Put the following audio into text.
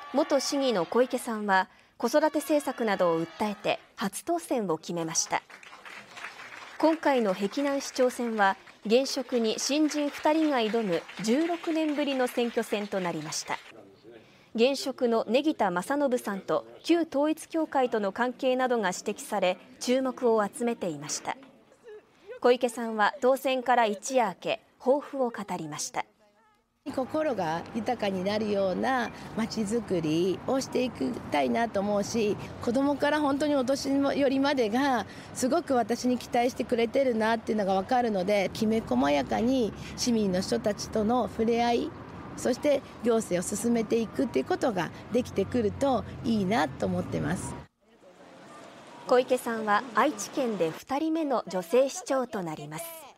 元市議の小池さんは子育て政策などを訴えて初当選を決めました。今回の碧南市長選は現職に新人2人が挑む16年ぶりの選挙戦となりました。現職の根木田正信さんと旧統一教会との関係などが指摘され注目を集めていました。小池さんは当選から一夜明け抱負を語りました。 心が豊かになるようなまちづくりをしていきたいなと思うし、子どもから本当にお年寄りまでがすごく私に期待してくれてるなっていうのが分かるので、きめ細やかに市民の人たちとの触れ合い、そして行政を進めていくっていうことができてくるといいなと思ってます。 小池さんは愛知県で2人目の女性市長となります。